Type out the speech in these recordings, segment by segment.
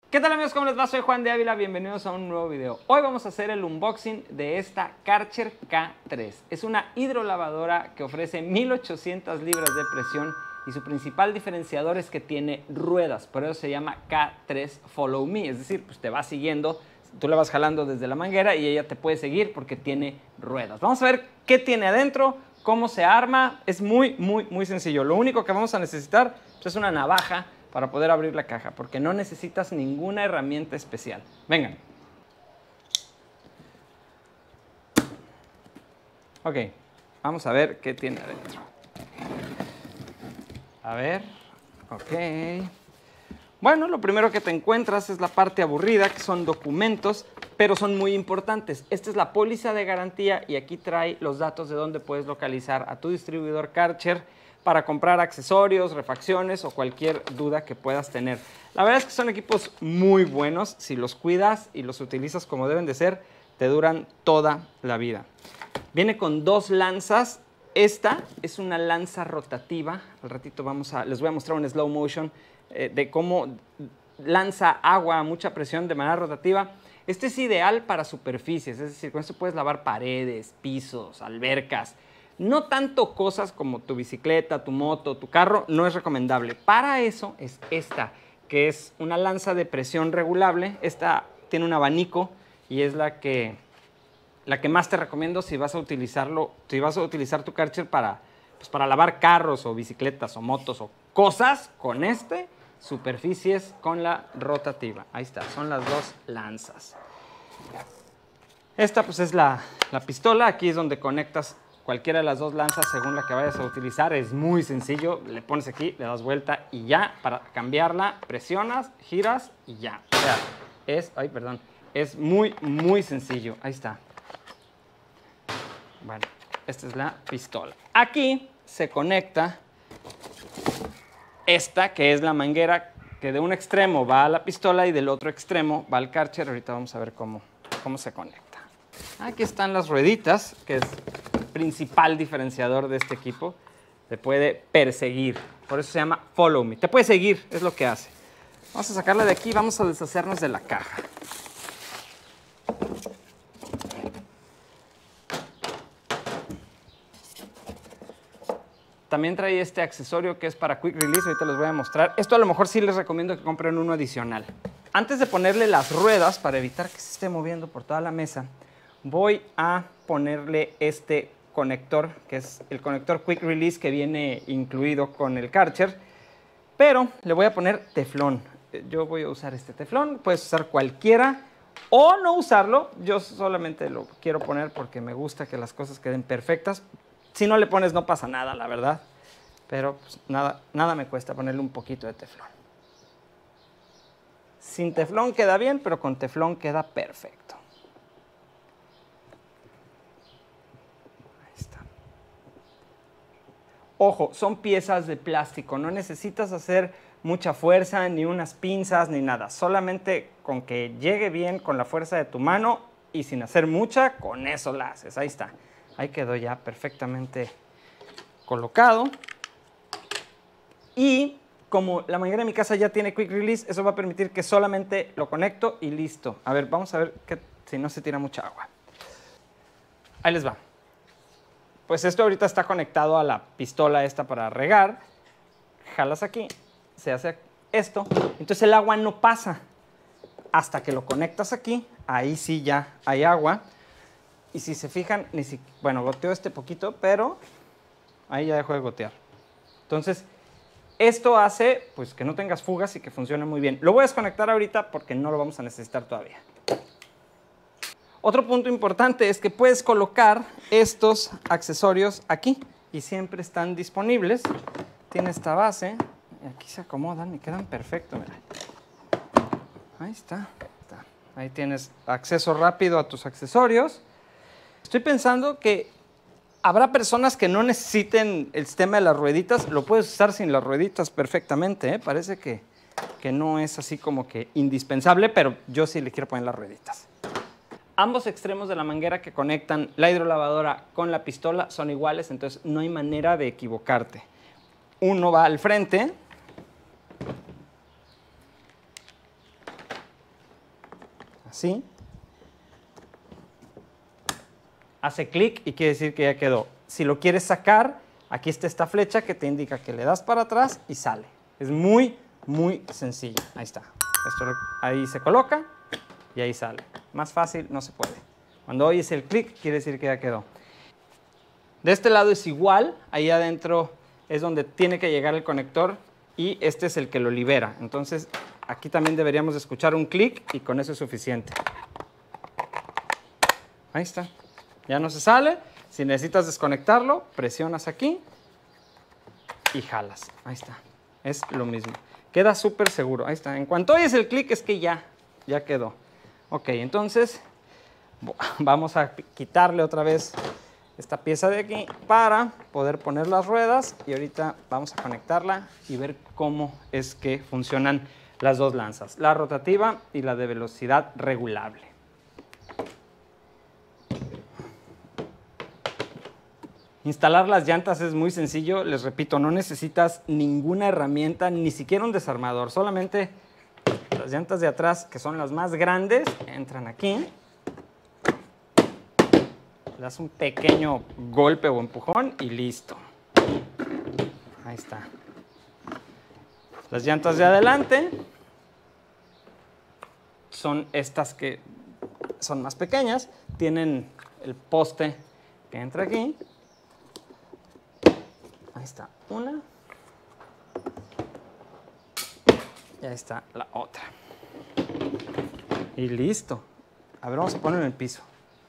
¿Qué tal amigos? ¿Cómo les va? Soy Juan de Ávila, bienvenidos a un nuevo video. Hoy vamos a hacer el unboxing de esta Karcher K3. Es una hidrolavadora que ofrece 1800 libras de presión y su principal diferenciador es que tiene ruedas, por eso se llama K3 Follow Me, es decir, pues te va siguiendo, tú la vas jalando desde la manguera y ella te puede seguir porque tiene ruedas. Vamos a ver qué tiene adentro, cómo se arma, es muy sencillo. Lo único que vamos a necesitar pues, es una navaja para poder abrir la caja, porque no necesitas ninguna herramienta especial. Vengan. Ok, vamos a ver qué tiene adentro. A ver, ok. Bueno, lo primero que te encuentras es la parte aburrida, que son documentos, pero son muy importantes. Esta es la póliza de garantía y aquí trae los datos de dónde puedes localizar a tu distribuidor Karcher para comprar accesorios, refacciones o cualquier duda que puedas tener. La verdad es que son equipos muy buenos. Si los cuidas y los utilizas como deben de ser, te duran toda la vida. Viene con dos lanzas. Esta es una lanza rotativa. Al ratito les voy a mostrar un slow motion de cómo lanza agua a mucha presión de manera rotativa. Este es ideal para superficies, es decir, con esto puedes lavar paredes, pisos, albercas. No tanto cosas como tu bicicleta, tu moto, tu carro, no es recomendable. Para eso es esta, que es una lanza de presión regulable. Esta tiene un abanico y es la que más te recomiendo si vas a utilizarlo, si vas a utilizar tu Karcher para lavar carros o bicicletas o motos o cosas con superficies con la rotativa. Ahí está, son las dos lanzas. Esta pues es la pistola, aquí es donde conectas cualquiera de las dos lanzas según la que vayas a utilizar. Es muy sencillo, le pones aquí, le das vuelta y ya. Para cambiarla, presionas, giras y ya. O sea, es muy sencillo. Ahí está. Bueno, esta es la pistola. Aquí se conecta esta, que es la manguera que de un extremo va a la pistola y del otro extremo va al Karcher. Ahorita vamos a ver cómo se conecta. Aquí están las rueditas, que es el principal diferenciador de este equipo. Te puede perseguir, por eso se llama Follow Me. Te puede seguir, es lo que hace. Vamos a sacarla de aquí, vamos a deshacernos de la caja. También trae este accesorio que es para Quick Release, ahorita les voy a mostrar. Esto a lo mejor sí les recomiendo que compren uno adicional. Antes de ponerle las ruedas, para evitar que se esté moviendo por toda la mesa, voy a ponerle este conector, que es el conector Quick Release que viene incluido con el Karcher, pero le voy a poner teflón. Yo voy a usar este teflón, puedes usar cualquiera o no usarlo. Yo solamente lo quiero poner porque me gusta que las cosas queden perfectas. Si no le pones no pasa nada, la verdad, pero pues, nada me cuesta ponerle un poquito de teflón. Sin teflón queda bien, pero con teflón queda perfecto. Ahí está. Ojo, son piezas de plástico, no necesitas hacer mucha fuerza, ni unas pinzas, ni nada. Solamente con que llegue bien con la fuerza de tu mano y sin hacer mucha, con eso la haces. Ahí está. Ahí quedó ya perfectamente colocado. Y como la manguera de mi casa ya tiene Quick Release, eso va a permitir que solamente lo conecto y listo. A ver, vamos a ver si no se tira mucha agua. Ahí les va. Pues esto ahorita está conectado a la pistola esta para regar. Jalas aquí, se hace esto. Entonces el agua no pasa hasta que lo conectas aquí. Ahí sí ya hay agua. Y si se fijan, bueno, goteó este poquito, pero ahí ya dejó de gotear. Entonces, esto hace pues, que no tengas fugas y que funcione muy bien. Lo voy a desconectar ahorita porque no lo vamos a necesitar todavía. Otro punto importante es que puedes colocar estos accesorios aquí y siempre están disponibles. Tiene esta base, y aquí se acomodan y quedan perfectos. Mira. Ahí está. Ahí tienes acceso rápido a tus accesorios. Estoy pensando que habrá personas que no necesiten el sistema de las rueditas. Lo puedes usar sin las rueditas perfectamente, ¿eh? Parece que no es así como que indispensable, pero yo sí le quiero poner las rueditas. Ambos extremos de la manguera que conectan la hidrolavadora con la pistola son iguales, entonces no hay manera de equivocarte. Uno va al frente así. Hace clic y quiere decir que ya quedó. Si lo quieres sacar, aquí está esta flecha que te indica que le das para atrás y sale. Es muy, muy sencillo. Ahí está. Ahí se coloca y ahí sale. Más fácil no se puede. Cuando oyes el clic, quiere decir que ya quedó. De este lado es igual. Ahí adentro es donde tiene que llegar el conector y este es el que lo libera. Entonces, aquí también deberíamos de escuchar un clic y con eso es suficiente. Ahí está. Ya no se sale. Si necesitas desconectarlo, presionas aquí y jalas. Ahí está. Es lo mismo. Queda súper seguro. Ahí está. En cuanto oyes el clic es que ya quedó. Ok, entonces vamos a quitarle otra vez esta pieza de aquí para poder poner las ruedas y ahorita vamos a conectarla y ver cómo es que funcionan las dos lanzas, la rotativa y la de velocidad regulable. Instalar las llantas es muy sencillo, les repito, no necesitas ninguna herramienta, ni siquiera un desarmador, solamente las llantas de atrás, que son las más grandes, entran aquí, le das un pequeño golpe o empujón y listo. Ahí está. Las llantas de adelante son estas que son más pequeñas, tienen el poste que entra aquí. Ahí está una. Y ahí está la otra. Y listo. A ver, vamos a ponerlo en el piso.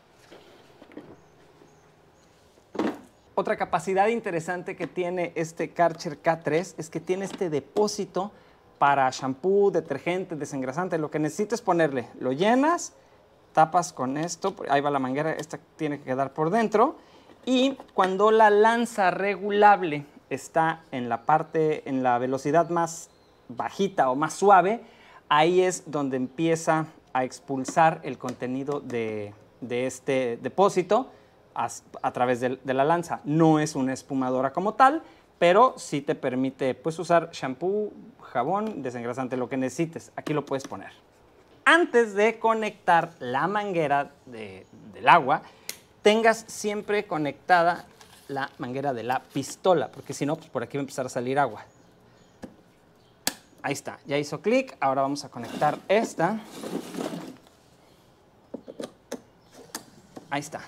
Otra capacidad interesante que tiene este Karcher K3 es que tiene este depósito para shampoo, detergente, desengrasante. Lo que necesites ponerle, lo llenas, tapas con esto. Ahí va la manguera, esta tiene que quedar por dentro. Y cuando la lanza regulable está en la parte, en la velocidad más bajita o más suave, ahí es donde empieza a expulsar el contenido de este depósito a través de la lanza. No es una espumadora como tal, pero sí te permite pues, usar shampoo, jabón, desengrasante, lo que necesites. Aquí lo puedes poner. Antes de conectar la manguera del agua, tengas siempre conectada la manguera de la pistola, porque si no, pues por aquí va a empezar a salir agua. Ahí está, ya hizo clic. Ahora vamos a conectar esta. Ahí está.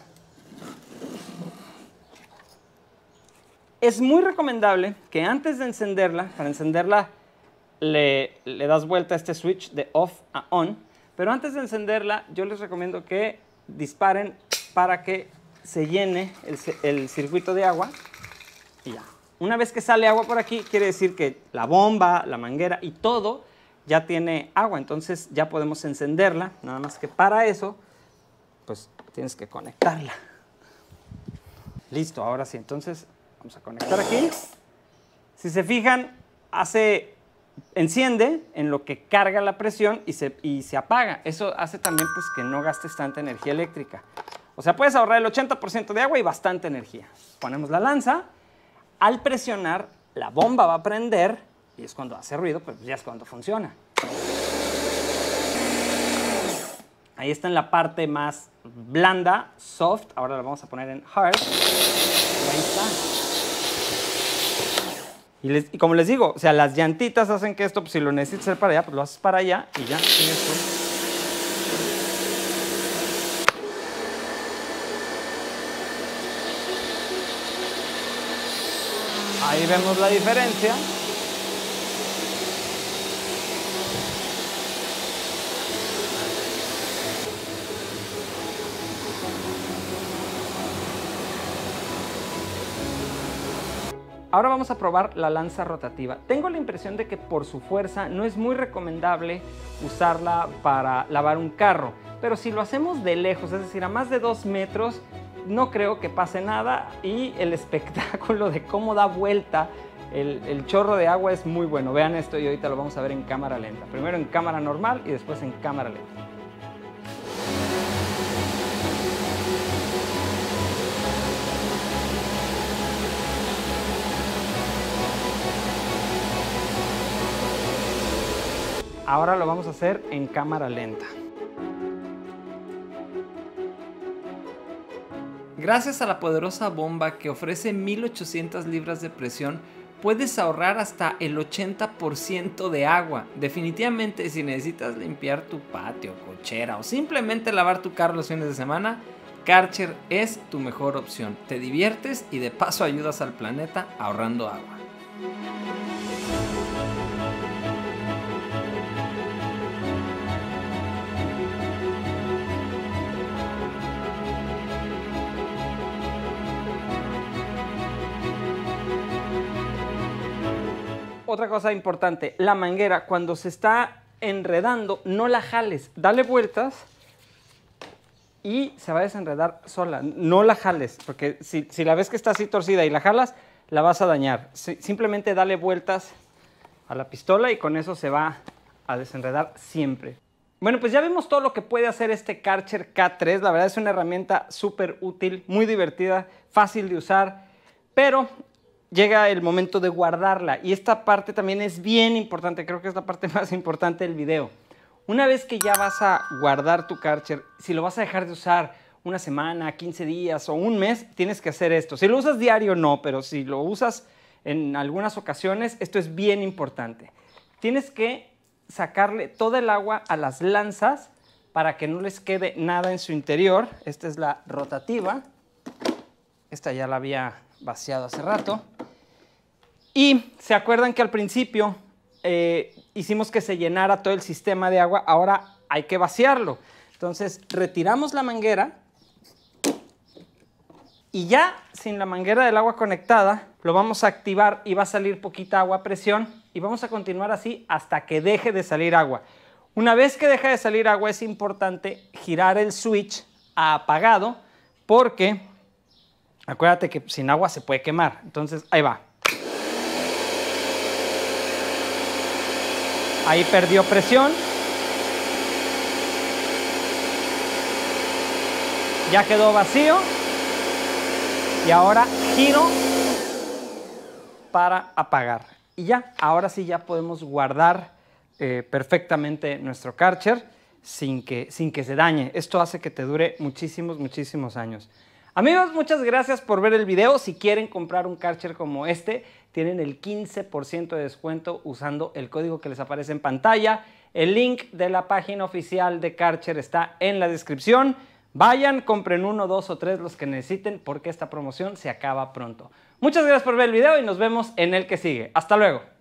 Es muy recomendable que antes de encenderla, para encenderla le das vuelta a este switch de off a on, pero antes de encenderla yo les recomiendo que disparen para que se llene el circuito de agua y ya. Una vez que sale agua por aquí, quiere decir que la bomba, la manguera y todo ya tiene agua, entonces ya podemos encenderla, nada más que para eso, pues tienes que conectarla. Listo, ahora sí, entonces vamos a conectar aquí. Si se fijan, enciende en lo que carga la presión y se apaga. Eso hace también pues, que no gastes tanta energía eléctrica. O sea, puedes ahorrar el 80% de agua y bastante energía. Ponemos la lanza. Al presionar, la bomba va a prender y es cuando hace ruido, pues ya es cuando funciona. Ahí está en la parte más blanda, soft. Ahora la vamos a poner en hard. Y ahí está. Y como les digo, o sea, las llantitas hacen que esto, pues si lo necesitas hacer para allá, pues lo haces para allá y ya tienes todo. Ahí vemos la diferencia. Ahora vamos a probar la lanza rotativa. Tengo la impresión de que por su fuerza no es muy recomendable usarla para lavar un carro, pero si lo hacemos de lejos, es decir, a más de 2 metros, no creo que pase nada y el espectáculo de cómo da vuelta el chorro de agua es muy bueno. Vean esto y ahorita lo vamos a ver en cámara lenta. Primero en cámara normal y después en cámara lenta. Ahora lo vamos a hacer en cámara lenta. Gracias a la poderosa bomba que ofrece 1800 libras de presión, puedes ahorrar hasta el 80% de agua. Definitivamente, si necesitas limpiar tu patio, cochera o simplemente lavar tu carro los fines de semana, Karcher es tu mejor opción. Te diviertes y de paso ayudas al planeta ahorrando agua. Otra cosa importante, la manguera cuando se está enredando, no la jales, dale vueltas y se va a desenredar sola, no la jales, porque si la ves que está así torcida y la jalas, la vas a dañar. Simplemente dale vueltas a la pistola y con eso se va a desenredar siempre. Bueno, pues ya vimos todo lo que puede hacer este Karcher K3, la verdad es una herramienta súper útil, muy divertida, fácil de usar, pero llega el momento de guardarla y esta parte también es bien importante, creo que es la parte más importante del video. Una vez que ya vas a guardar tu Karcher, si lo vas a dejar de usar una semana, 15 días o un mes, tienes que hacer esto. Si lo usas diario no, pero si lo usas en algunas ocasiones, esto es bien importante. Tienes que sacarle toda el agua a las lanzas para que no les quede nada en su interior. Esta es la rotativa. Esta ya la había vaciado hace rato. Y se acuerdan que al principio hicimos que se llenara todo el sistema de agua, ahora hay que vaciarlo. Entonces retiramos la manguera y ya sin la manguera del agua conectada lo vamos a activar y va a salir poquita agua a presión y vamos a continuar así hasta que deje de salir agua. Una vez que deja de salir agua es importante girar el switch a apagado porque acuérdate que sin agua se puede quemar. Entonces ahí va. Ahí perdió presión. Ya quedó vacío. Y ahora giro para apagar. Y ya, ahora sí ya podemos guardar perfectamente nuestro Karcher sin que se dañe. Esto hace que te dure muchísimos años. Amigos, muchas gracias por ver el video. Si quieren comprar un Karcher como este, tienen el 15% de descuento usando el código que les aparece en pantalla. El link de la página oficial de Karcher está en la descripción. Vayan, compren 1, 2 o 3 los que necesiten porque esta promoción se acaba pronto. Muchas gracias por ver el video y nos vemos en el que sigue. Hasta luego.